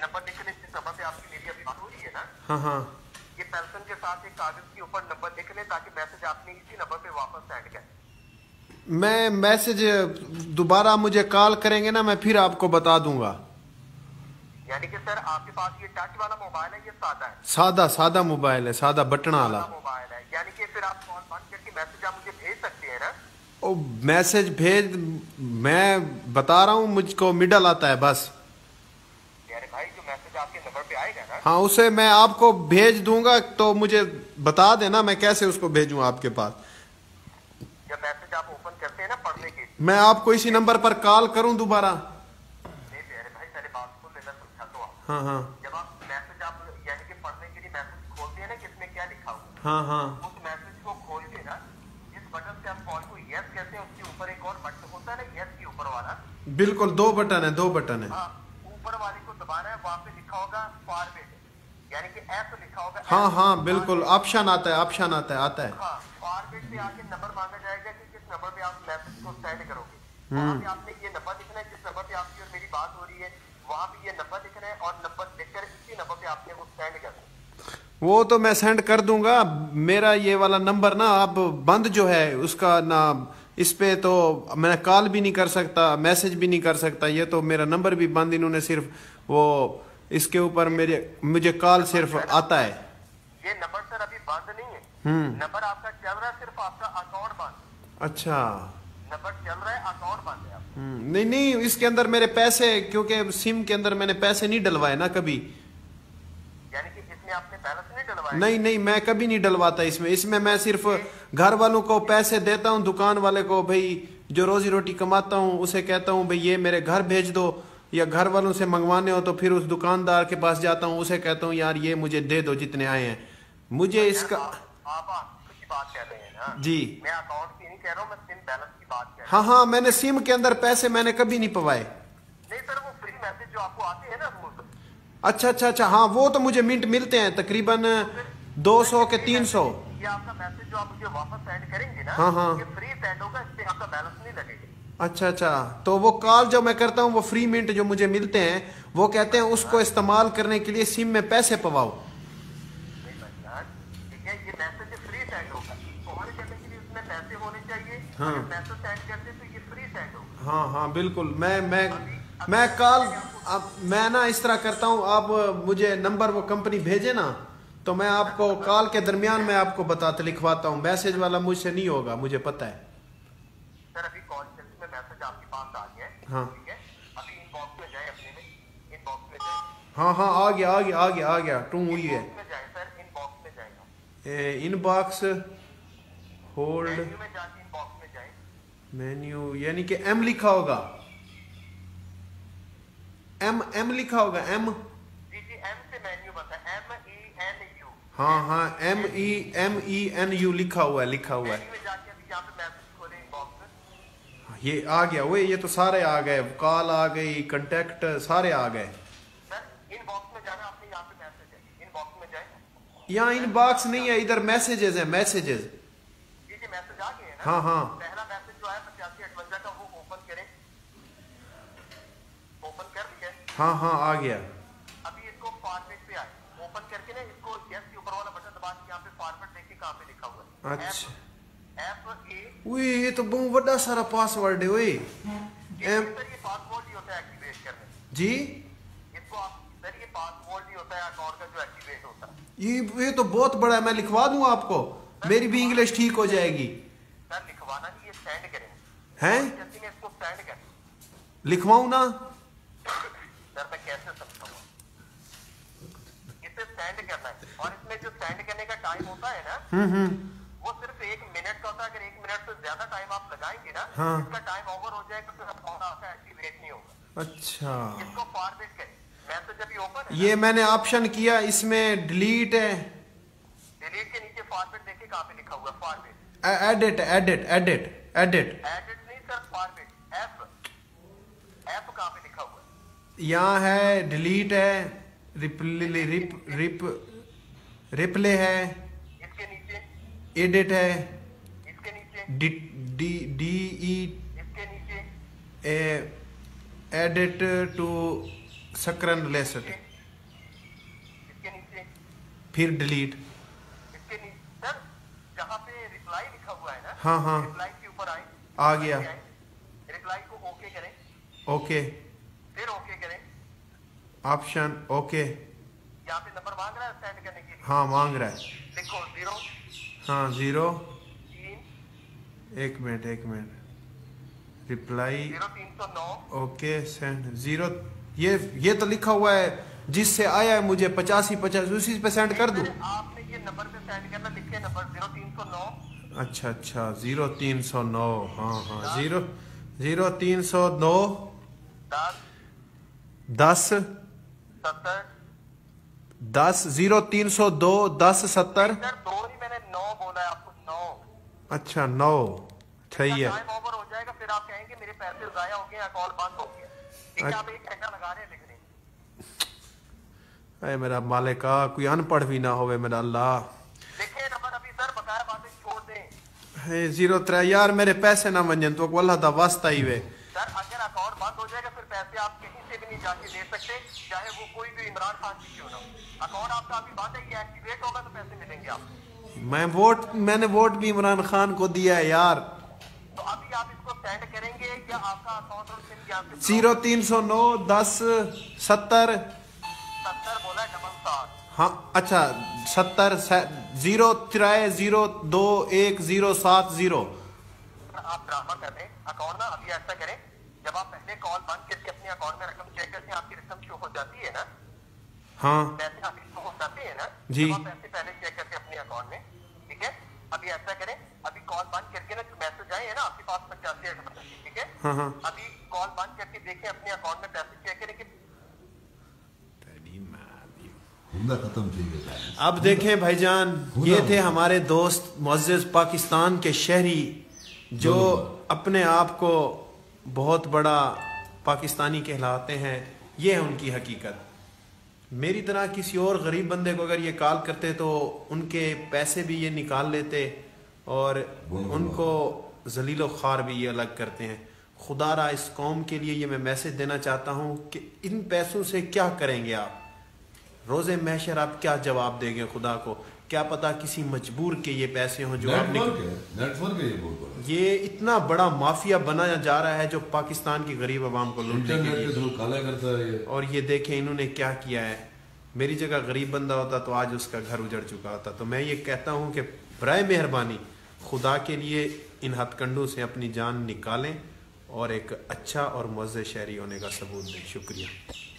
Number लिख लें जिस नंबर पे आपकी मेरी अभी बात हो रही है ना। हाँ हाँ। ये पेंसिल के साथ एक कागज के ऊपर नंबर लिख लें ताकि मैसेज आपने इसी नंबर पे वापस सेंड करें। मैं मैसेज दोबारा मुझे कॉल करेंगे ना, मैं फिर आपको बता दूंगा। यानी कि सर आपके पास ये टच वाला मोबाइल है, ये सादा है? सादा सादा मोबाइल है, सादा बटन वाला सादा मोबाइल है, यानी कि फिर आप कॉल बंद करके मैसेज आप मुझे भेज सकते हैं ना। ओ मैसेज भेज, मैं बता रहा हूँ मुझको मिडल आता है बस। यानी भाई जो मैसेज आपके नंबर पे आएगा ना, हाँ उसे मैं आपको भेज दूंगा, तो मुझे बता देना मैं कैसे उसको भेजूं आपके पास। जब मैसेज आप ओपन करते हैं ना पढ़ने के, मैं आपको इसी नंबर पर कॉल करूं दोबारा? नहीं प्यारे भाई पहले बात सुन लेना, समझा तो आप। हाँ हाँ जब आप मैसेज आप यानी कि पढ़ने के लिए मैसेज खोलते हैं ना कि इसमें क्या लिखा हुआ है, हाँ हाँ उस मैसेज को खोल के ना जिस बटन से आप कॉल को यस कहते हैं उसके ऊपर एक और बटन होता है ना यस के ऊपर वाला। बिल्कुल, दो बटन है, दो बटन है। हाँ, ऊपर वाले को दबाना है, वहां पे लिखा होगा फॉरवर्ड, यानी कि एफ लिखा होगा। हाँ हाँ बिल्कुल, ऑप्शन आता है, ऑप्शन आता है। हाँ, फॉरवर्ड पे आके नंबर मांगा जाएगा कि किस नंबर पे आप मैसेज को सेंड करोगे। वहां पे आपने ये नंबर लिखना है जिस नंबर पे आपकी और मेरी बात हो रही है, वहां पे ये नंबर लिखना है और नंबर लिखकर इसी नंबर पे आपने वो सेंड करना है। वो तो मैं सेंड कर दूंगा। मेरा ये वाला नंबर ना अब बंद जो है उसका ना, इस पे तो मैं कॉल भी नहीं कर सकता, मैसेज भी नहीं कर सकता। ये तो मेरा नंबर भी बंद, इन्होंने सिर्फ वो इसके ऊपर मेरे मुझे कॉल सिर्फ आता है। ये नंबर सर अभी बंद नहीं है, नंबर आपका चल रहा है, सिर्फ आपका अकाउंट बंद। अच्छा। नंबर चल रहा है, अकाउंट बंद है आपका। नहीं नहीं, इसके अंदर मेरे पैसे, क्योंकि सिम के अंदर मैंने पैसे नहीं डलवाए ना कभी। यानी कि इसमें आपने बैलेंस नहीं डलवाया? नहीं नहीं, मैं कभी नहीं डलवाता इसमें। इसमें मैं सिर्फ घर वालों को पैसे देता हूँ, दुकान वाले को भाई जो रोजी रोटी कमाता हूँ उसे कहता हूँ भाई ये मेरे घर भेज दो, या घर वालों से मंगवाने हो तो फिर उस दुकानदार के पास जाता हूँ, उसे कहता हूँ यार ये मुझे दे दो जितने आए हैं मुझे इसका। आप की बात कर रहे हैं ना जी, मैं अकाउंट की नहीं कह रहा हूँ, मैं सिम बैलेंस की बात कर रहा हूँ। हाँ हाँ, मैंने सिम के अंदर पैसे मैंने कभी नहीं पवाए। नहीं सर, वो फ्री मैसेज जो आपको आते हैं ना रोज, अच्छा अच्छा अच्छा, हाँ वो तो मुझे मिनट मिलते हैं तकरीबन 200 के 300। ये आपका मैसेज जो आप मुझे वापस सेंड करेंगे ना, हाँ हाँ, ये फ्री सेंड होगा, इस पे आपका बैलेंस नहीं लगेगा। अच्छा अच्छा, तो वो कॉल जो मैं करता हूँ वो फ्री मिनट जो मुझे मिलते हैं, वो कहते हैं उसको इस्तेमाल करने के लिए सिम में पैसे पवाओ। नहीं भाईजान, ठीक है, ये मैसेज फ्री सेंड होगा, कॉल करने के लिए उसमें पैसे होने चाहिए। हाँ। अगर मैसेज सेंड करते तो ये फ्री सेंड होगा। हाँ हाँ बिल्कुल, मैं कॉल, अब मैं ना इस तरह करता हूँ, आप मुझे नंबर वो कंपनी भेजे ना, तो मैं आपको कॉल के दरमियान में आपको बताते लिखवाता हूँ। मैसेज वाला मुझसे नहीं होगा, मुझे पता है। सर अभी कॉल में मैसेज आपके पास आ गया है, हाँ ठीक है, अभी इनबॉक्स में जाए, अपने में इनबॉक्स में जाए। हाँ हाँ, आ गया आ गया आ गया आ गया, टू हुई है। इनबॉक्स में जाए सर, इनबॉक्स में जाएगा, इनबॉक्स होल्ड मेन्यू में जाके इनबॉक्स में जाए। मेन्यू, यानी कि एम लिखा होगा, एम लिखा होगा, एम। जी जी, एम से मेन्यू बनता है, MENU। हाँ हाँ, MENU लिखा हुआ है, लिखा हुआ है। मेन्यू में जाके अभी यहाँ पे मैसेज खोले इनबॉक्स में। ये आ गया वो, ये तो सारे आ गए, कॉल आ गई, कांटेक्ट सारे आ गए। सर इनबॉक्स में जाना, आपने यहाँ पे मैसेज है, इनबॉक्स में जाए। यहाँ इनबॉक्स नहीं है, इधर मैसेजेस है, मैसेजेस। जी जी, मैसेज आ गए हैं ना। हाँ हाँ पहला मैसेज जो है 8558 का, वो ओपन करें। ओपन कर दिया? हाँ हाँ, आ गया। अभी इसको फॉरवर्ड पे आए, ओपन करके ना इसको यस के ऊपर वाला बटन दबा के यहाँ पे फॉरवर्ड देखिए कहाँ पे लिखा हुआ है। अच्छा, FA। उई ये तो बहुत बड़ा सारा पासवर्ड है। उई एम सर ये पासवर्ड ही होता है एक्टिवेट करने। जी, इसको आप सर, ये पासवर्ड ही होता है अकाउंट का जो एक्टिवेट होता है। ये तो बहुत बड़ा है, मैं लिखवा दूं आपको, मेरी भी इंग्लिश ठीक हो जाएगी। सर लिखवाना नहीं, ये सेंड करें हैं, जल्दी में इसको सेंड करें। लिखवाऊं ना? सर मैं कैसे समझाऊंगा, इसे सेंड करना है और इसमें जो सेंड करने का टाइम होता है ना, वो सिर्फ 1 मिनट का होता है। अगर 1 मिनट से ज्यादा टाइम आप लगाएंगे ना, हाँ। इसका टाइम ओवर हो जाएगा, फिर अकाउंट आपका एक्टिवेट नहीं होगा। अच्छा, इसको फॉरवर्ड करें, मैसेज अभी ओपन है। ये मैंने ऑप्शन किया, इसमें डिलीट है, डिलीट के नीचे फॉरवर्ड देखिए कहाँ पे लिखा हुआ है, forward. Edit edit edit edit, edit नहीं सर, फॉरवर्ड, एफ कहाँ पे लिखा हुआ है? यहाँ है, डिलीट है, रिप्ले है, इसके नीचे, एडिट है, इसके नीचे, डी डी डी ई इसके नीचे, एडिट टू सकरन लेसट। फिर डिलीट। इसके नीचे सर जहाँ पे रिप्लाई लिखा हुआ है ना, हाँ हाँ रिप्लाई के ऊपर आए, आ गया। रिप्लाई को ओके करें, ओके फिर ओके करें। Option okay. यहाँ पे नंबर मांग रहा है सेंड करने के लिए। हाँ मांग रहा है। लिखो 0 हाँ 0 3 एक मिनट रिप्लाई 0 309 ओके सेंड 0। ये तो लिखा हुआ है जिससे आया है मुझे 85 उसी पे सेंड कर दूं। आपने ये नंबर पे सेंड करना, लिखे नंबर 0 309। अच्छा 0 309। हाँ 0 309 10 70 10 0 302 10 70। सर 2 नहीं, मैंने 9 बोला है आपको, 9। अच्छा 9 सही है। टाइम ओवर हो जाएगा, फिर आप कहेंगे मेरे पैसे जाया हो गए, अकाउंट बंद हो गया। ठीक है, आप 1 घंटा लगा रहे हैं लिखने। अरे मेरा मालिका कोई अनपढ़ भी ना होवे मेरा अल्लाह। लिखे नंबर अभी सर, बकाया बातें छोड़ दें। 03 यार मेरे पैसे ना मंजन तो अल्लाह दा वास्ता ही वे। सर अगर अकाउंट बंद हो जाएगा, फिर पैसे आप कहीं से भी नहीं जाके दे सकते, चाहे वो कोई भी इमरान खान जी क्यों ना हो। अकाउंट आपका अभी बंद है, ये एक्टिवेट होगा तो पैसे मिलेंगे आपको। मैंने वोट भी इमरान खान को दिया है यार। तो अभी आप इसको सेंड करेंगे या आपका अकाउंट और सिम यहाँ से 0 309 10 70 70 बोला है 7 हाँ अच्छा 70 0 3 0 2 1 0 7 0। आप ड्रामा कर रहे हैं। अकाउंट ना अभी ऐसा करें, जब आप पहले कॉल बंद करके अपने अकाउंट में रकम चेक करते हैं, आपकी रकम शो हो जाती है ना, हाँ पैसे आपके शो हो जाते हैं ना जी। जब आप पैसे पहले चेक करते हैं अपने अकाउंट में। ठीक है, अभी ऐसा करें, अभी कॉल बंद करके ना जो मैसेज आए हैं ना आपके पास 85। ठीक है, हाँ अभी कॉल बंद करके देखें अपने अकाउंट में पैसे चेक करें कि खत्म थी गई। अब देखें भाईजान, ये थे हमारे दोस्त मुअज़्ज़िज़ पाकिस्तान के शहरी जो अपने आप को बहुत बड़ा पाकिस्तानी कहलाते हैं। ये है उनकी हकीकत। मेरी तरह किसी और गरीब बंदे को अगर ये कॉल करते तो उनके पैसे भी ये निकाल लेते और उनको जलीलो ख़ार भी ये अलग करते हैं। खुदारा इस कौम के लिए ये मैं मैसेज देना चाहता हूँ कि इन पैसों से क्या करेंगे आप? रोज़े महशर आप क्या जवाब देंगे खुदा को? क्या पता किसी मजबूर के ये पैसे हों जो आपने। नेटवर्क ये इतना बड़ा माफिया बनाया जा रहा है जो पाकिस्तान की गरीब आवाम को लूटने के लिए काला करता है। और ये देखें इन्होंने क्या किया है। मेरी जगह गरीब बंदा होता तो आज उसका घर उजड़ चुका होता। तो मैं ये कहता हूँ कि बराए मेहरबानी खुदा के लिए इन हथकंडों से अपनी जान निकालें और एक अच्छा और मुअज़्ज़ज़ शहरी होने का सबूत दें। शुक्रिया।